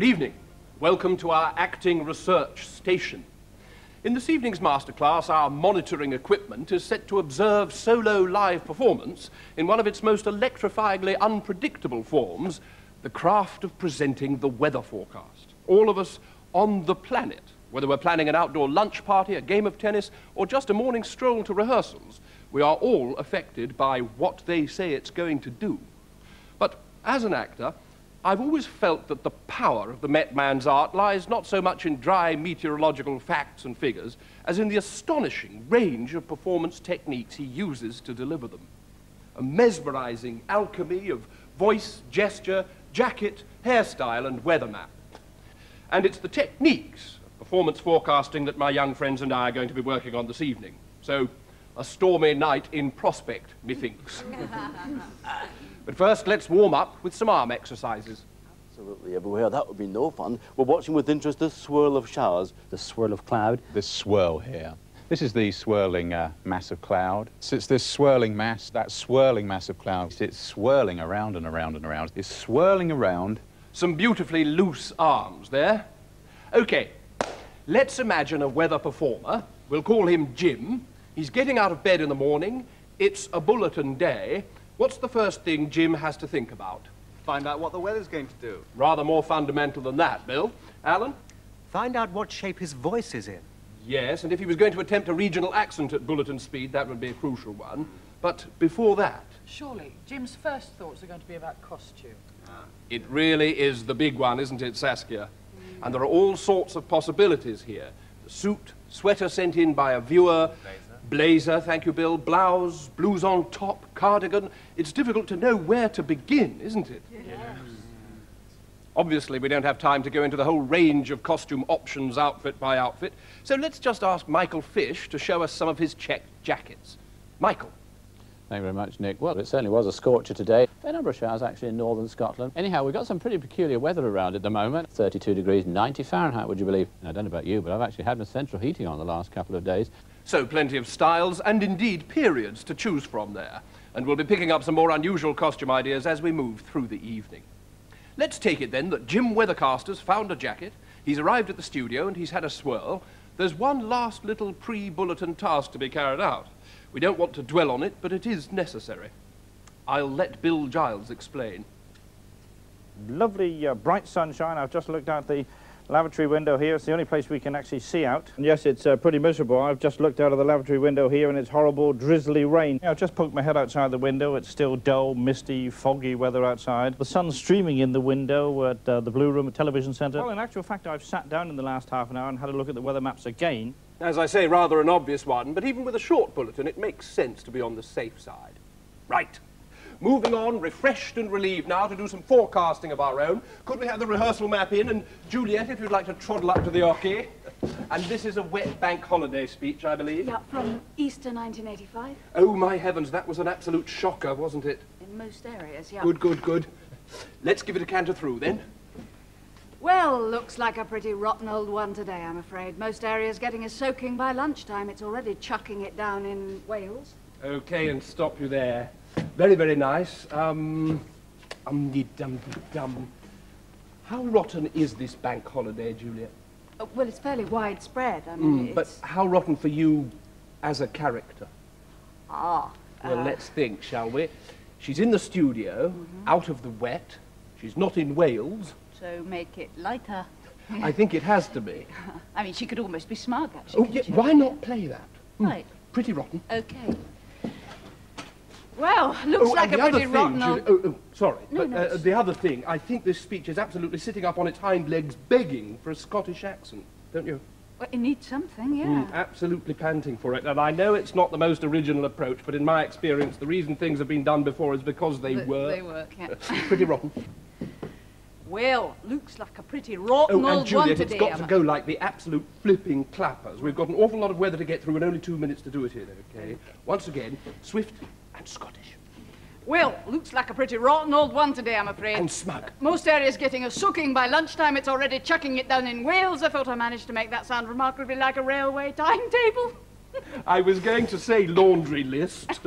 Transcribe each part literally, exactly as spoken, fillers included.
Good evening. Welcome to our acting research station. In this evening's masterclass, our monitoring equipment is set to observe solo live performance in one of its most electrifyingly unpredictable forms, the craft of presenting the weather forecast. All of us on the planet, whether we're planning an outdoor lunch party, a game of tennis, or just a morning stroll to rehearsals, we are all affected by what they say it's going to do. But as an actor, I've always felt that the power of the Met Man's art lies not so much in dry meteorological facts and figures as in the astonishing range of performance techniques he uses to deliver them. A mesmerizing alchemy of voice, gesture, jacket, hairstyle, and weather map. And it's the techniques of performance forecasting that my young friends and I are going to be working on this evening. So, a stormy night in prospect, methinks. But first, let's warm up with some arm exercises. Absolutely everywhere. That would be no fun. We're watching with interest the swirl of showers. The swirl of cloud. This swirl here. This is the swirling uh, mass of cloud. So it's this swirling mass, that swirling mass of cloud. It's swirling around and around and around. It's swirling around. Some beautifully loose arms there. Okay, let's imagine a weather performer. We'll call him Jim. He's getting out of bed in the morning. It's a bulletin day. What's the first thing Jim has to think about? Find out what the weather's going to do. Rather more fundamental than that, Bill. Alan? Find out what shape his voice is in. Yes, and if he was going to attempt a regional accent at bulletin speed, that would be a crucial one. But before that... Surely, Jim's first thoughts are going to be about costume. Ah. It really is the big one, isn't it, Saskia? Mm. And there are all sorts of possibilities here. The suit, sweater sent in by a viewer... Blazer. Blazer, thank you, Bill, blouse, blues on top, cardigan. It's difficult to know where to begin, isn't it? Yes. Obviously, we don't have time to go into the whole range of costume options, outfit by outfit, so let's just ask Michael Fish to show us some of his checked jackets. Michael. Thank you very much, Nick. Well, it certainly was a scorcher today. A number of showers actually in northern Scotland. Anyhow, we've got some pretty peculiar weather around at the moment. thirty-two degrees, ninety Fahrenheit, would you believe? And I don't know about you, but I've actually had my central heating on the last couple of days. So plenty of styles and indeed periods to choose from there. And we'll be picking up some more unusual costume ideas as we move through the evening. Let's take it then that Jim Weathercaster's found a jacket, he's arrived at the studio and he's had a swirl. There's one last little pre-bulletin task to be carried out. We don't want to dwell on it, but it is necessary. I'll let Bill Giles explain. Lovely uh, bright sunshine. I've just looked out the lavatory window here. It's the only place we can actually see out. And yes, it's uh, pretty miserable. I've just looked out of the lavatory window here and it's horrible, drizzly rain. I've just poked my head outside the window. It's still dull, misty, foggy weather outside. The sun's streaming in the window at uh, the Blue Room at Television Centre. Well, in actual fact, I've sat down in the last half an hour and had a look at the weather maps again. As I say, rather an obvious one, but even with a short bulletin, it makes sense to be on the safe side. Right. Moving on, refreshed and relieved now to do some forecasting of our own. Could we have the rehearsal map in? And Juliet, if you'd like to trundle up to the orchid. And this is a wet bank holiday speech, I believe. Yeah, from Easter nineteen eighty-five. Oh, my heavens, that was an absolute shocker, wasn't it? In most areas, yeah. Good, good, good. Let's give it a canter through, then. Well, looks like a pretty rotten old one today, I'm afraid. Most areas getting a soaking by lunchtime. It's already chucking it down in Wales. OK, and stop you there. Very, very nice. Um, um-de-dum-de-dum. How rotten is this bank holiday, Juliet? Uh, well, it's fairly widespread. I mean, mm, it's... But how rotten for you as a character? Ah. Well, uh... let's think, shall we? She's in the studio, mm-hmm. out of the wet. She's not in Wales. So make it lighter. I think it has to be. I mean, she could almost be smug, actually. Oh, yeah, why not play that? Right. Mm, pretty rotten. OK. Well, looks oh, like a pretty thing, rotten Julie, oh, oh, sorry, no, but no, uh, the other thing, I think this speech is absolutely sitting up on its hind legs begging for a Scottish accent, don't you? Well, it needs something, yeah. Mm, absolutely panting for it, and I know it's not the most original approach, but in my experience, the reason things have been done before is because they the, work. They work, yeah. Pretty rotten. Well, looks like a pretty rotten oh, old and Juliet, one today. it's got to go like the absolute flipping clappers. We've got an awful lot of weather to get through and only two minutes to do it in, OK? Once again, swift and Scottish. Well, looks like a pretty rotten old one today, I'm afraid. And smug. Most areas getting a soaking by lunchtime. It's already chucking it down in Wales. I thought I managed to make that sound remarkably like a railway timetable. I was going to say laundry list.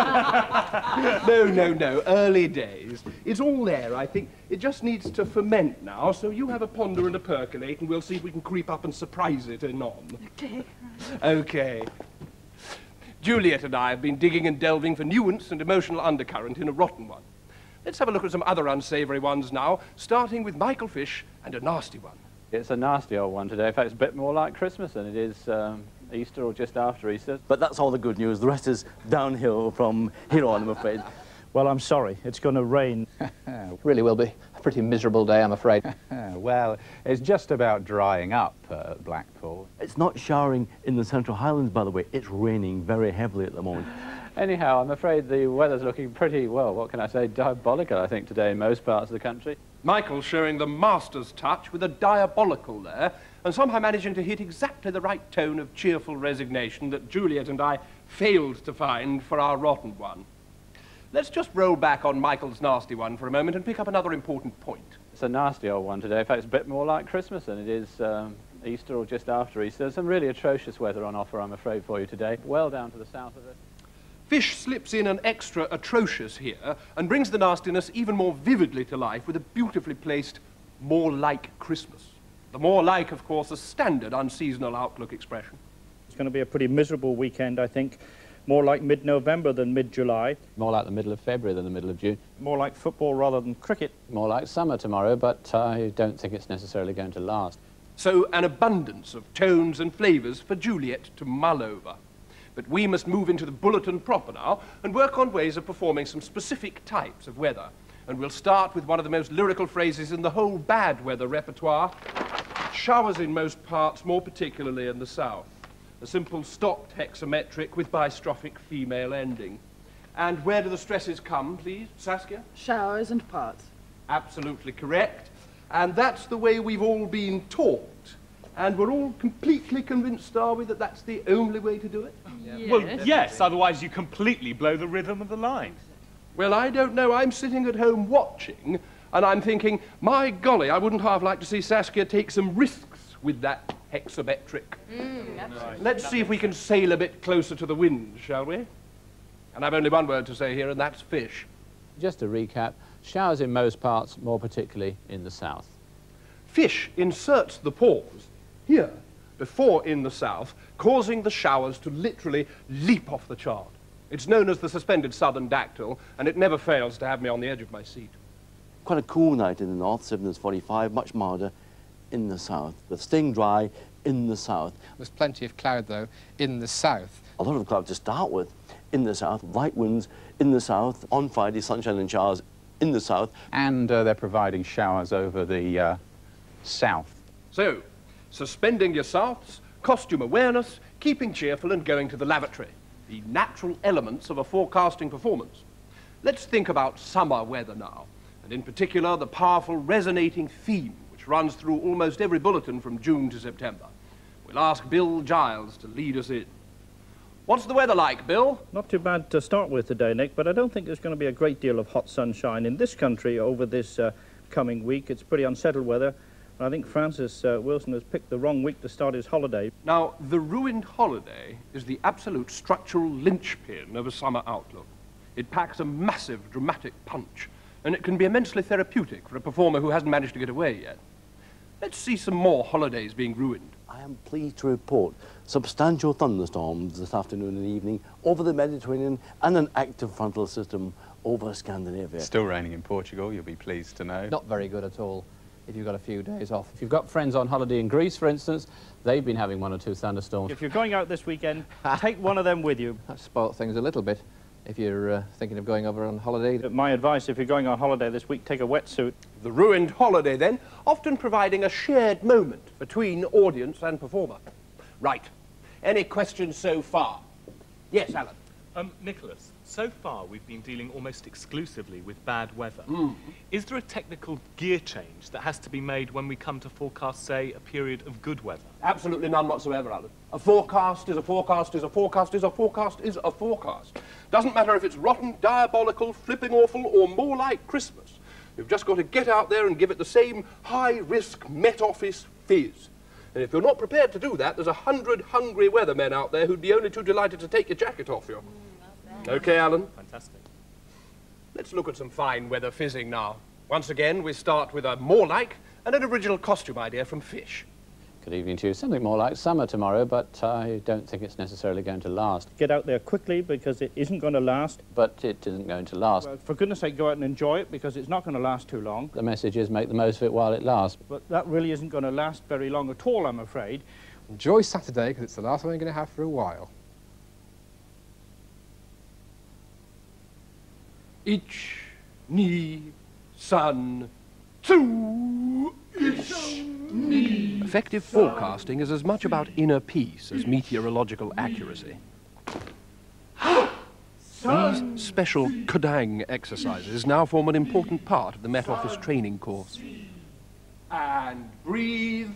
No, no, no, early days. It's all there, I think. It just needs to ferment now, so you have a ponder and a percolate, and we'll see if we can creep up and surprise it anon. Okay. Okay. Juliet and I have been digging and delving for nuance and emotional undercurrent in a rotten one. Let's have a look at some other unsavoury ones now, starting with Michael Fish and a nasty one. It's a nasty old one today. In fact, it's a bit more like Christmas than it is um, Easter or just after Easter. But that's all the good news. The rest is downhill from here on, I'm afraid. Well, I'm sorry. It's going to rain. Really will be a pretty miserable day, I'm afraid. Well, it's just about drying up uh, at Blackpool. It's not showering in the Central Highlands, by the way. It's raining very heavily at the moment. Anyhow, I'm afraid the weather's looking pretty, well, what can I say, diabolical, I think, today in most parts of the country. Michael showing the master's touch with a diabolical there, and somehow managing to hit exactly the right tone of cheerful resignation that Juliet and I failed to find for our rotten one. Let's just roll back on Michael's nasty one for a moment and pick up another important point. It's a nasty old one today. In fact, it's a bit more like Christmas than it is um, Easter or just after Easter. There's some really atrocious weather on offer, I'm afraid, for you today, well down to the south of it. Fish slips in an extra atrocious here and brings the nastiness even more vividly to life with a beautifully placed more like Christmas. The more like, of course, a standard unseasonal outlook expression. It's going to be a pretty miserable weekend, I think. More like mid-November than mid-July. More like the middle of February than the middle of June. More like football rather than cricket. More like summer tomorrow, but I don't think it's necessarily going to last. So an abundance of tones and flavours for Juliet to mull over. But we must move into the bulletin proper now and work on ways of performing some specific types of weather. And we'll start with one of the most lyrical phrases in the whole bad weather repertoire. Showers in most parts, more particularly in the south. A simple stopped hexametric with bistrophic female ending. And where do the stresses come, please, Saskia? Showers and parts. Absolutely correct. And that's the way we've all been taught. And we're all completely convinced, are we, that that's the only way to do it? Yes. Well, yes, otherwise you completely blow the rhythm of the line. Well, I don't know. I'm sitting at home watching, and I'm thinking, my golly, I wouldn't half like to see Saskia take some risks with that hexametric. Mm, absolutely. Let's see if we can sail a bit closer to the wind, shall we? And I've only one word to say here, and that's fish. Just to recap, showers in most parts, more particularly in the south. Fish inserts the pause here, before in the south, causing the showers to literally leap off the chart. It's known as the suspended southern dactyl, and it never fails to have me on the edge of my seat. Quite a cool night in the north, seven is forty-five, much milder in the south. But staying dry in the south. There's plenty of cloud, though, in the south. A lot of cloud to start with in the south, light winds in the south. On Friday, sunshine and showers in the south. And uh, they're providing showers over the uh, south. So, suspending your souths, costume awareness, keeping cheerful and going to the lavatory. The natural elements of a forecasting performance. Let's think about summer weather now, and in particular the powerful resonating theme which runs through almost every bulletin from June to September. We'll ask Bill Giles to lead us in. What's the weather like, Bill? Not too bad to start with today, Nick, but I don't think there's going to be a great deal of hot sunshine in this country over this uh, coming week. It's pretty unsettled weather. I think Francis uh, Wilson has picked the wrong week to start his holiday. Now, the ruined holiday is the absolute structural linchpin of a summer outlook. It packs a massive dramatic punch, and it can be immensely therapeutic for a performer who hasn't managed to get away yet. Let's see some more holidays being ruined. I am pleased to report substantial thunderstorms this afternoon and evening over the Mediterranean and an active frontal system over Scandinavia. Still raining in Portugal, you'll be pleased to know. Not very good at all if you've got a few days off. If you've got friends on holiday in Greece, for instance, they've been having one or two thunderstorms. If you're going out this weekend, take one of them with you. That spoilt things a little bit if you're uh, thinking of going over on holiday. My advice, if you're going on holiday this week, take a wetsuit. The ruined holiday, then, often providing a shared moment between audience and performer. Right. Any questions so far? Yes, Alan. Um, Nicholas, so far we've been dealing almost exclusively with bad weather. Mm. Is there a technical gear change that has to be made when we come to forecast, say, a period of good weather? Absolutely none whatsoever, Alan. A forecast is a forecast is a forecast is a forecast is a forecast. Doesn't matter if it's rotten, diabolical, flipping awful, or more like Christmas. You've just got to get out there and give it the same high-risk Met Office fizz. And if you're not prepared to do that, there's a hundred hungry weathermen out there who'd be only too delighted to take your jacket off you. Mm, okay, Alan? Fantastic. Let's look at some fine weather fizzing now. Once again, we start with a more like and an original costume idea from Fish. Good evening to you. Something more like summer tomorrow, but I don't think it's necessarily going to last. Get out there quickly because it isn't going to last. But it isn't going to last. Well, for goodness sake, go out and enjoy it because it's not going to last too long. The message is make the most of it while it lasts. But that really isn't going to last very long at all, I'm afraid. Enjoy Saturday because it's the last one you're going to have for a while. Ich, ni, sun, two, ich, ni. Effective forecasting is as much about inner peace as meteorological accuracy. These special Kodang exercises now form an important part of the Met Office training course. And breathe.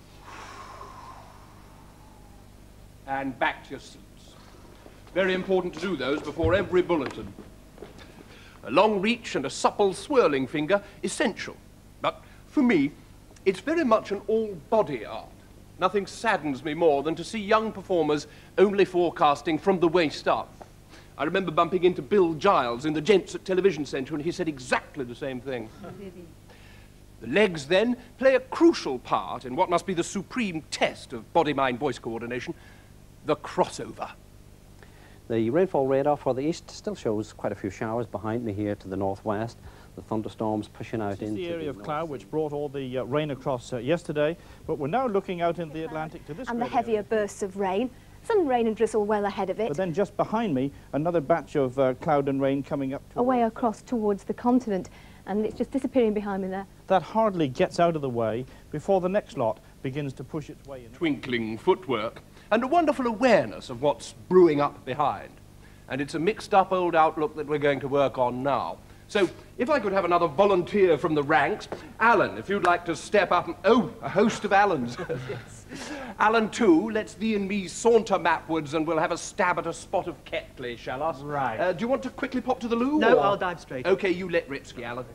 And back to your seats. Very important to do those before every bulletin. A long reach and a supple swirling finger, essential. But for me, it's very much an all-body art. Nothing saddens me more than to see young performers only forecasting from the waist up. I remember bumping into Bill Giles in the Gents at Television Centre, and he said exactly the same thing. The legs, then, play a crucial part in what must be the supreme test of body-mind-voice coordination, the crossover. The rainfall radar for the east still shows quite a few showers behind me here to the northwest. The thunderstorms pushing out This is into the area the of cloud which brought all the uh, rain across uh, yesterday, but we're now looking out into the Atlantic to this And the great heavier area. bursts of rain. Some rain and drizzle well ahead of it. But then just behind me, another batch of uh, cloud and rain coming up. Away across towards the continent, and it's just disappearing behind me there. That hardly gets out of the way before the next lot begins to push its way in. Twinkling footwork, and a wonderful awareness of what's brewing up behind. And it's a mixed-up old outlook that we're going to work on now. So, if I could have another volunteer from the ranks, Alan, if you'd like to step up and... Oh, a host of Alans. Yes. Alan, too, let's thee and me saunter mapwards and we'll have a stab at a spot of Ketley, shall us? Right. Uh, do you want to quickly pop to the loo? No, or... I'll dive straight. OK, you let Ripsky, Alan.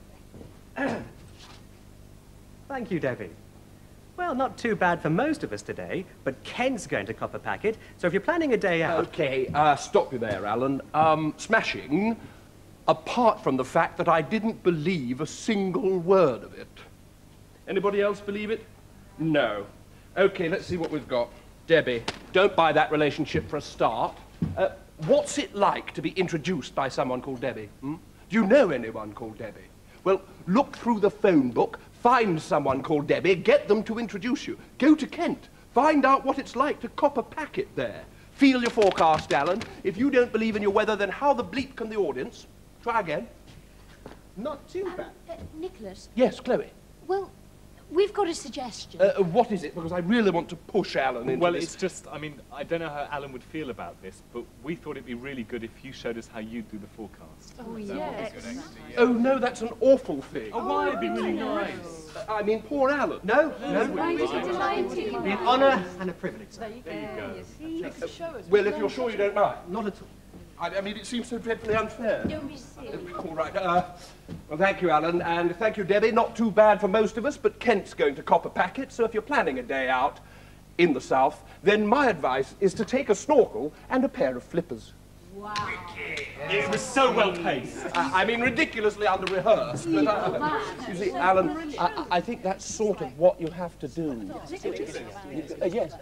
Thank you, Debbie. Well, not too bad for most of us today, but Ken's going to cop a packet, so if you're planning a day out... OK, uh, stop you there, Alan. Um, smashing, apart from the fact that I didn't believe a single word of it. Anybody else believe it? No. OK, let's see what we've got. Debbie, don't buy that relationship for a start. Uh, what's it like to be introduced by someone called Debbie? Hmm? Do you know anyone called Debbie? Well, look through the phone book, find someone called Debbie, get them to introduce you. Go to Kent, find out what it's like to cop a packet there. Feel your forecast, Alan. If you don't believe in your weather, then how the bleep can the audience? Try again. Not too Um, bad. uh, Nicholas, Yes, Chloe. well, we've got a suggestion. Uh, what is it? Because I really want to push Alan into Well, this. it's just, I mean, I don't know how Alan would feel about this, but we thought it'd be really good if you showed us how you do the forecast. Oh, yes. Oh, no, that's an awful thing. Oh, why? It'd be really nice. Uh, I mean, poor Alan. No, no. Right, it's a delight. It'd be an honour and a privilege, sir. There you go. Well, if you're sure you don't mind. Not at all. I, I mean, it seems so dreadfully unfair. Don't be silly. All right. Uh, well, thank you, Alan, and thank you, Debbie. Not too bad for most of us, but Kent's going to cop a packet, so if you're planning a day out in the south, then my advice is to take a snorkel and a pair of flippers. Wow. It was so well paced. Uh, I mean, ridiculously under-rehearsed, but uh, you see, Alan, I, I think that's sort of what you have to do. Uh, yes.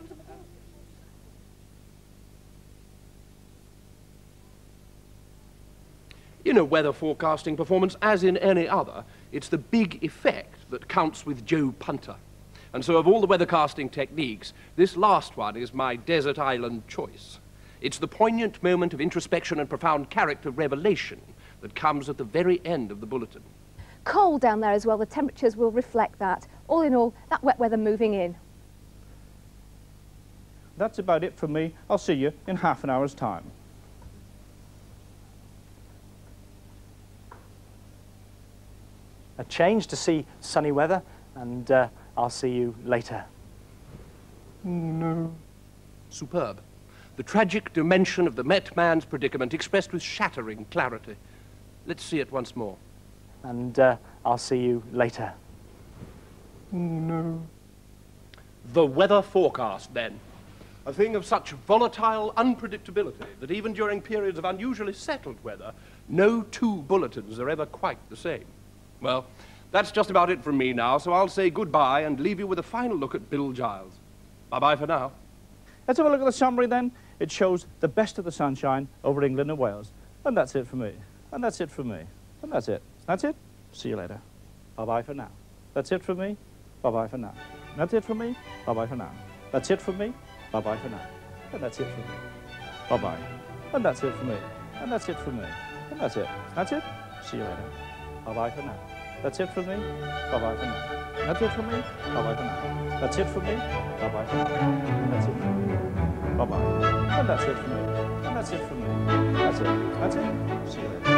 In a weather forecasting performance, as in any other, it's the big effect that counts with Joe Punter. And so of all the weathercasting techniques, this last one is my desert island choice. It's the poignant moment of introspection and profound character revelation that comes at the very end of the bulletin. Cold down there as well, the temperatures will reflect that. All in all, that wet weather moving in. That's about it from me. I'll see you in half an hour's time. A change to see sunny weather, and uh, I'll see you later. No. Superb. The tragic dimension of the Met man's predicament expressed with shattering clarity. Let's see it once more. And uh, I'll see you later. No. The weather forecast, then. A thing of such volatile unpredictability that even during periods of unusually settled weather, no two bulletins are ever quite the same. Well, that's just about it from me now, so I'll say goodbye and leave you with a final look at Bill Giles. Bye-bye for now. Let's have a look at the summary then. It shows the best of the sunshine over England and Wales. And that's it for me. And that's it for me. And that's it. That's it. See you later. Bye-bye for now. That's it for me. Bye-bye for now. That's it for me. Bye-bye for now. That's it for me. Bye-bye for now. And that's it for me. Bye-bye. And that's it for me. And that's it for me. And that's it. That's it. See you later. Bye-bye for now. That's it for me. Bye-bye for now. That's it for me. Bye-bye for now. That's it for me. Bye-bye for now. And that's it for me. Bye-bye. And that's it for me. And that's it for me. That's it. That's it. See you later.